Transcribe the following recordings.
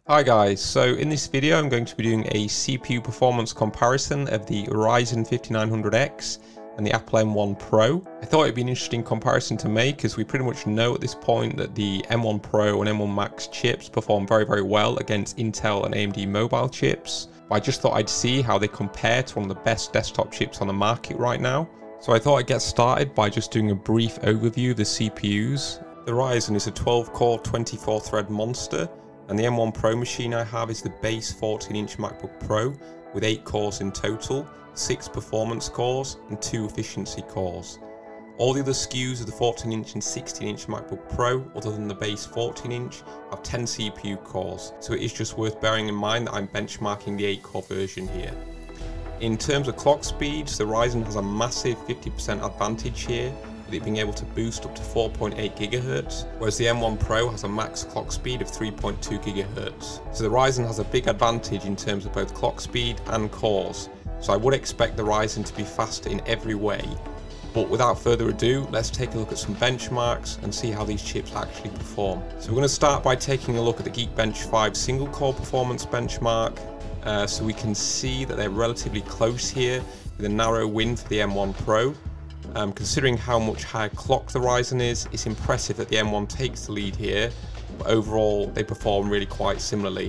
Hi guys, so in this video I'm going to be doing a CPU performance comparison of the Ryzen 5900X and the Apple M1 Pro. I thought it'd be an interesting comparison to make as we pretty much know at this point that the M1 Pro and M1 Max chips perform very well against Intel and AMD mobile chips. But I just thought I'd see how they compare to one of the best desktop chips on the market right now. So I thought I'd get started by just doing a brief overview of the CPUs. The Ryzen is a 12-core 24-thread monster, and the M1 Pro machine I have is the base 14-inch MacBook Pro with 8 cores in total, 6 performance cores and 2 efficiency cores. All the other SKUs of the 14-inch and 16-inch MacBook Pro, other than the base 14-inch, have 10 CPU cores, so it is just worth bearing in mind that I'm benchmarking the 8-core version here. In terms of clock speeds, the Ryzen has a massive 50% advantage here, with it being able to boost up to 4.8 GHz, whereas the M1 Pro has a max clock speed of 3.2 GHz. So the Ryzen has a big advantage in terms of both clock speed and cores, so I would expect the Ryzen to be faster in every way. But without further ado, let's take a look at some benchmarks and see how these chips actually perform. So we're going to start by taking a look at the Geekbench 5 single core performance benchmark, so we can see that they're relatively close here with a narrow win for the M1 Pro. Considering how much higher clock the Ryzen is, it's impressive that the M1 takes the lead here, but overall they perform really quite similarly.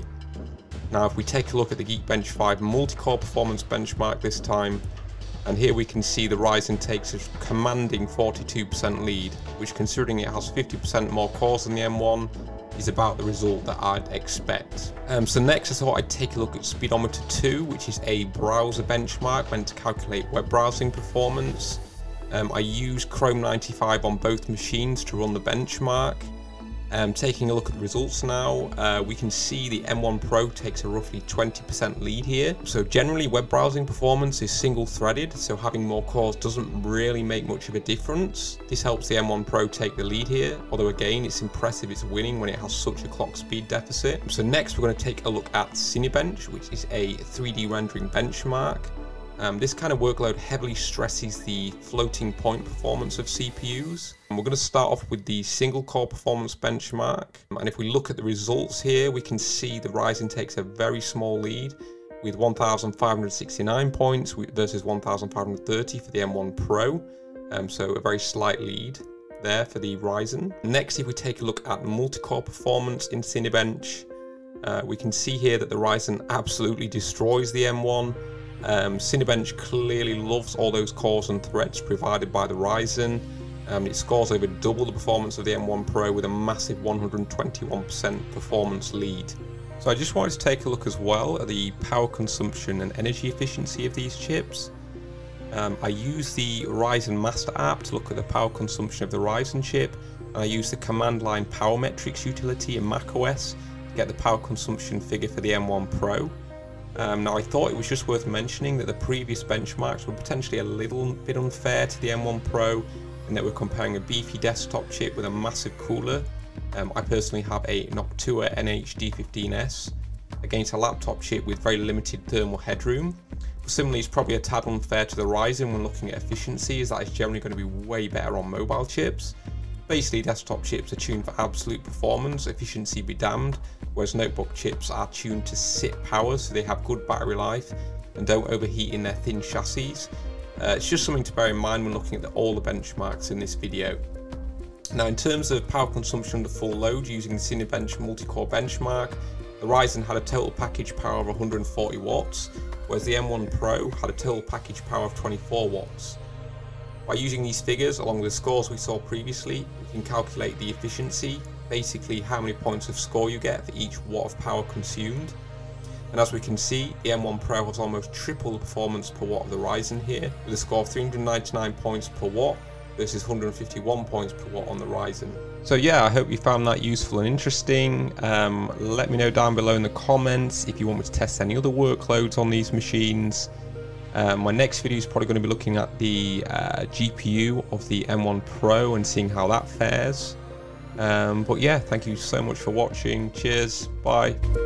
Now if we take a look at the Geekbench 5 multi-core performance benchmark this time, and here we can see the Ryzen takes a commanding 42% lead, which considering it has 50% more cores than the M1, is about the result that I'd expect. So next I thought I'd take a look at Speedometer 2, which is a browser benchmark meant to calculate web browsing performance. I use Chrome 95 on both machines to run the benchmark. Taking a look at the results now, we can see the M1 Pro takes a roughly 20% lead here. So generally web browsing performance is single-threaded, so having more cores doesn't really make much of a difference. This helps the M1 Pro take the lead here, although again it's impressive it's winning when it has such a clock speed deficit. So next we're going to take a look at Cinebench, which is a 3D rendering benchmark. This kind of workload heavily stresses the floating point performance of CPUs. And we're going to start off with the single core performance benchmark. And if we look at the results here, we can see the Ryzen takes a very small lead with 1,569 points versus 1,530 for the M1 Pro. So a very slight lead there for the Ryzen. Next, if we take a look at multi-core performance in Cinebench, we can see here that the Ryzen absolutely destroys the M1. Cinebench clearly loves all those cores and threads provided by the Ryzen. It scores over double the performance of the M1 Pro with a massive 121% performance lead. So I just wanted to take a look as well at the power consumption and energy efficiency of these chips. I use the Ryzen Master app to look at the power consumption of the Ryzen chip, and I use the command line power metrics utility in macOS to get the power consumption figure for the M1 Pro. Now I thought it was just worth mentioning that the previous benchmarks were potentially a little bit unfair to the M1 Pro in that we're comparing a beefy desktop chip with a massive cooler. I personally have a Noctua NH-D15S against a laptop chip with very limited thermal headroom. But similarly, it's probably a tad unfair to the Ryzen when looking at efficiency, as that is generally going to be way better on mobile chips. Basically, desktop chips are tuned for absolute performance, efficiency be damned, whereas notebook chips are tuned to sit power, so they have good battery life and don't overheat in their thin chassis. It's just something to bear in mind when looking at all the benchmarks in this video. Now, in terms of power consumption under full load using the Cinebench multi-core benchmark, the Ryzen had a total package power of 140 watts, whereas the M1 Pro had a total package power of 24 watts. By using these figures along with the scores we saw previously, we can calculate the efficiency, basically how many points of score you get for each watt of power consumed. And as we can see, the M1 Pro has almost triple the performance per watt of the Ryzen here, with a score of 399 points per watt versus 151 points per watt on the Ryzen. So yeah, I hope you found that useful and interesting. Let me know down below in the comments if you want me to test any other workloads on these machines. My next video is probably going to be looking at the GPU of the M1 Pro and seeing how that fares. But yeah, thank you so much for watching. Cheers, bye.